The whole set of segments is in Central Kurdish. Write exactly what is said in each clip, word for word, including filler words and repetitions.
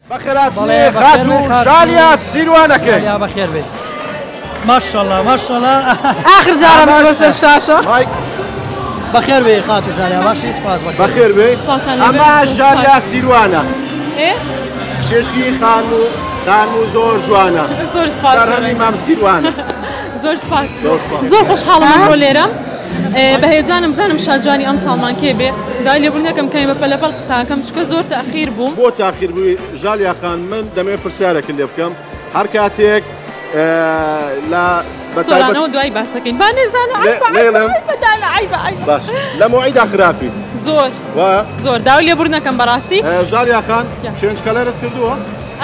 بخيراتني خاتو جاليا سيروانك يا بخير بيت ما شاء الله ما شاء الله اخر جارة بس الشاشة بخير بي خاتو جاليا ماشي سباس بخير بخير بي اما جاليا سيروانك ايه شيشي خانو خانو زور جوانا زور سپاس دارني مام سيروانك زور سپاس زور خوشحالم امرو ليرم بەهێجانم بزانم شاجوانی ئەم ساڵمان کێ بێ دای لێبوورنەکەم کەمی بە پەلەپەڵ قساکەم چکە زۆر تاخیر بووم بۆ تاخیر بووی ژالیا خان من دەمێ پرسیارێک لێ بکەم هەر کاتێک لە سۆرانەوە دوای باسەکەین با نێزانە باش لە مۆعیدا خراپی زۆر زۆر داوای لێبوورنەکەم بەڕاستی ژالیا خان شوێنچکەلەرت کردووە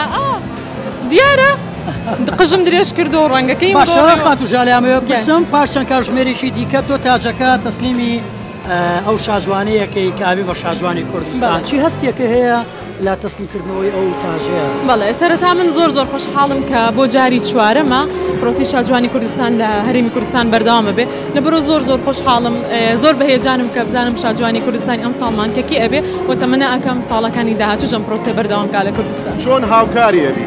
دیارە قژم درێژ کردو و ڕەنگەکەی باشە خاتو ژالیامەوە بسم پاش چەند کاتژمێرێکی دیکە تۆ تاجەکە تەسلیمی ئەو شاجوانەیەکەی کابی بە شاجوانی کوردستان چی هەستێکە هەیە لا تەسلیمکردنەوەی ئەو تاجەیە؟ بەڵێ سەرەتا من زۆر زۆر خۆشحاڵم کە بۆ جاری چوارەمە پرۆسی شاجوانی کوردستان لە هەرێمی کوردستان بەردەوامە بێ لەبەرەوە زۆر زۆر خۆشحاڵم زۆر بەهێجانم کە بزانم شاجوانی کوردستانی ئەم ساڵمان کەکی ئەبێ بۆ تەمەنە ئەەکەم ساڵەکانی داهاتوو ژەم پرۆسێ بەردەوامکا لە کوردستان. چۆن هاوکاری ئەبی؟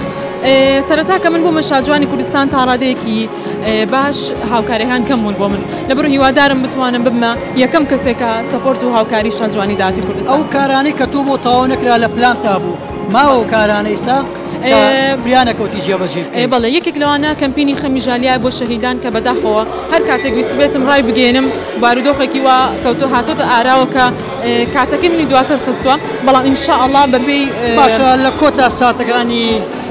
سەرەتا کە من بوومە شاجوانی کوردستان تا ڕادەیەکی باش هاوکاریەکان کەم بوون بۆ من لەبەرەوە هیوادارم بتوانم ببمە یەکەم کەسێکە سەپۆرت و هاوکاری شاجوانی داهاتی کوردستان. ئەو کارانەی کە تۆ بۆ تەواو نەکرا لە پلانتا بوو ماوە کارانەی سا فریانەکەوتی جێبەجێ بەڵێ یەکێک لەوانە کەمپینی خەمی ژالیا بۆ شەهیدان کە بەداخەوە هەر کاتێک ویست بێتم ڕای بگێنم بارودۆخێکی وا کەوتۆ هاتۆتە ئاراوە کە کاتەکەی منی دواتر خستووە بەڵام ئینشاءڵڵا بەبێ باشە لە کۆتا ساتەکانی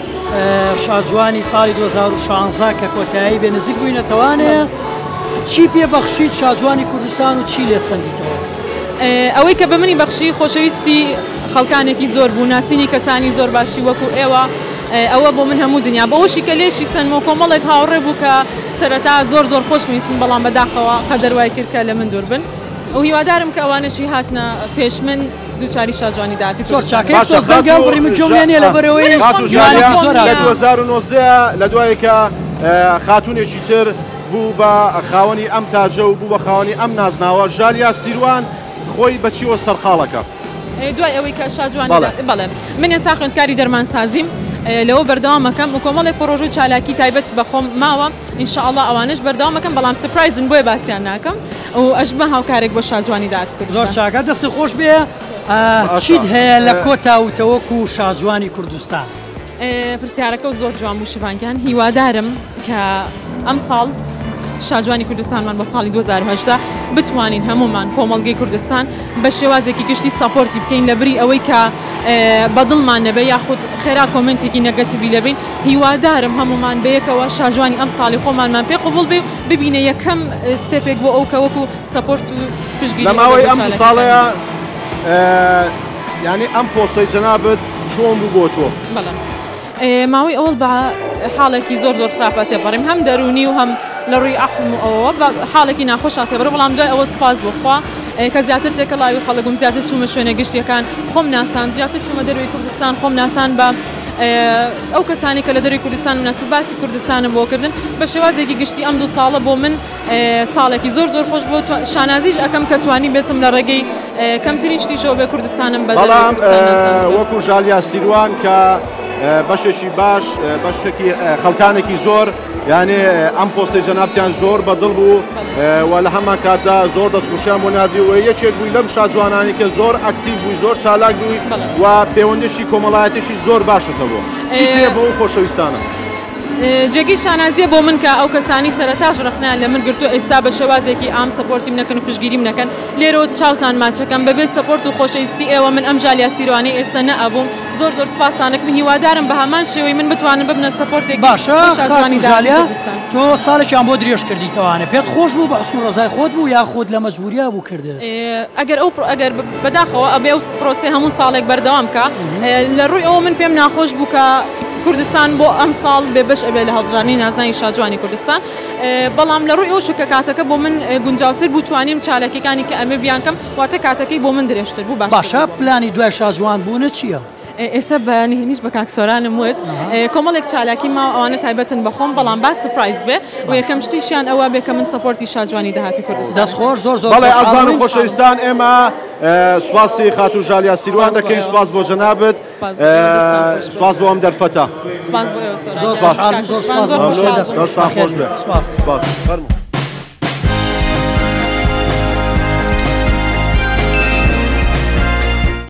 شاجوانی ساڵی دو هەزار و شانزە کە کۆتایی بێ نزیک بووینەتەوانەیە چی پێبەخشیت شاجوانی کوردستان و چی لێ سەندیتەوە؟ ئەوەی کە بە منی بەخشی خۆشەویستی خەڵکانێکی زۆر بوو ناسینی کەسانی زۆر باشی وەکو ئێوە ئەوە بۆ من هەموو دنیا بەەوەشی کە لێشی سنمۆ کۆمەڵێک هاوڕێ بوو کە سەرەتا زۆر زۆر خۆش ویستن بەڵام بەداخەوە قەدەروای کرد کە لە من دوور بن و هیوادارم کە ئەوانەشی هاتنە پێش من دووچاری شاجوانی داهاتی زۆر چاکەی تۆزدەنگام بڕی من جۆمیانێ لەبەرەوەی لە دو هەزار و نۆزدە لە دوای کە خاتونێکی تر بوو بە خاوەنی ئەم تاجە و بوو بە خاوەنی ئەم نازناوە ژالیا سیروان خۆی بەچیوە سەرقاڵەکە دوای ئەوەی کە شاجوانی بەڵێ من ئێستا خوێندکاری دەرمانسازیم لەوە بەردەوامەکەم و کۆمەڵێک پرۆژەی چالاکی تایبەت بەخۆم ماوە ئینشاءڵڵا ئەوانش بەردەوامەکەم بەڵام سپرایزن بۆیە باسییان ناکەم و ئەش بە هاوکارێک بۆ شاجوانی داهاتی کوردستان. زۆر چاکە دەستی خۆش بێ چیت هەیە لە کۆتا و تەوەکو شاجوانی کوردستان؟ پرسیارەکە و زۆر جوان بوو شیڤانگیان هیوادارم کە ئەم ساڵ شاجوانی کوردستانمان بە ساڵی دو هەزار و هەژدە بتوانین هەمومان کۆمەڵگەی کوردستان بە شێوازێکی گشتی ساپۆرتی بکەین لەبری ئەوەی کە بەدڵمان نەبێ یاخود خێرا کۆمنتێکی نەگەتیڤی لەبین هیوادارم هەمومان بەیەکەوە شاجوانی ئەم ساڵی خۆمانمان پێ قبوڵ بێ ببینە یەکەم ستێپێک بۆ ئەو کەوەکو ساپۆرت و پشتگیری لە ماوەی ئەم ساڵەیە یعنی ئەم پۆستەی جەنابەت چۆن بوو بۆ تۆ؟ ماوەی ئەوڵ بە حاڵێکی زۆر زۆر خراپە تێپەڕیم هەم دەرونی و هەم لە ڕووی عەقلم و ئەوە حاڵێکی ناخۆش هاتێبەرە بەڵام دوای ئەوە سپاس بۆخوا کە زیاتر تێکەڵاوی خەڵکم زیاتر چوومە شوێنە گشتیەکان خۆم ناسان زیاتر چوومە دەروی کوردستان خۆم ناسان بە ئەو کەسانی کە لە دەروی کوردستان و نەسوو باسی کوردستانم بۆکردن بە شێوازێکی گشتی ئەم دوو ساڵە بۆ من ساڵێکی زۆر زۆر خۆش بۆ شانازیش ئەەکەم کە توانی بێتم لە ڕێگەی کەمترین شتیشەوە بێ کوردستانم بە بەڵام وەکو ژالیا سیروان کە بەشێکی باش بەشێکی خەڵکانێکی زۆر یعنی ئەم پۆستی جەنابتیان زۆر بەدڵ بوو و لە هەمان کاتدا زۆر دەستخوشیان بۆ نردی و یەکێک بووی لەم شاجوانانی کە زۆر ئەکتیڤ بووی زۆر چالاک بووی و پەیوەندیشی کۆمەڵایەتێکی زۆر باشتە بوو چی پێ بۆ خۆشەویستانە؟ جێگەی شانازیە بۆ من کە ئەو کەسانی سەرەتاش ڕخنیان لە من گرتو ئێستا بە شێوازێکی ئام سەپۆرتیم نەکەن و پشتگیریم نەکەن لێرەوە چاوتان ماچەکەم بەبێ سەپۆرت و خۆشەویستی ئێوە من ئەم ژالیا سیروانی ئێستا نەئەبووم زۆر زۆر سپاسانەکەم هیوادارم بە هەمان شێوەی من بتوانم ببنە سەپۆرتێکی باشە شاجوانی داهاتی کوردستان. تۆ ساڵێکیان بۆ درێژ کردیتەوانە پێت خۆش بوو بە حوسن و ڕەزای خۆت بوو یا خۆت لە مەجبوریە بوو کردت؟ ئەگەر ئەو ئەگەر بەداخەوە ئەبێ ئەو پرۆسێ هەموو ساڵێک بەردەوام کە لە ڕووی ئەوە من پێم ناخۆش بوو کە کوردستان بۆ ئەم ساڵ بێبش ئەبێ لە هەڵبژاردنی نازناوی شاجوانی کوردستان بەڵام لە ڕووی ئەو شکە کاتەکە بۆ من گونجاوتر بوو توانیم چالاکیەکانی کە ئەمە بیانکەم واتە کاتەکەی بۆ من درێژتر بوو. باشە پلانی دوای شاجوان بوونە چییە؟ ئێستا بە نهێنیش بە کاکسۆرانم وت کۆمەڵێک چالاکی ما ئەوانە تایبەتن بەخۆم بەڵام با سپرایز بێ و یەکەم شتیشیان ئەوە بێ کە من سەپۆرتی شاجوانی داهاتی کوردستان دەستخۆش زۆر زۆر بەڵێ ئازان و خۆشەویستان ئێمە سواسی خاتو ژالیا سیروان دەکەین سواس بۆ جەنابەت سواس بۆ ئەم دەرفەتە سپاس بۆ ئێوە زۆر سۆران. زۆر زۆر سپاس خۆش بێ. سپاس. سپاس. فەرموو.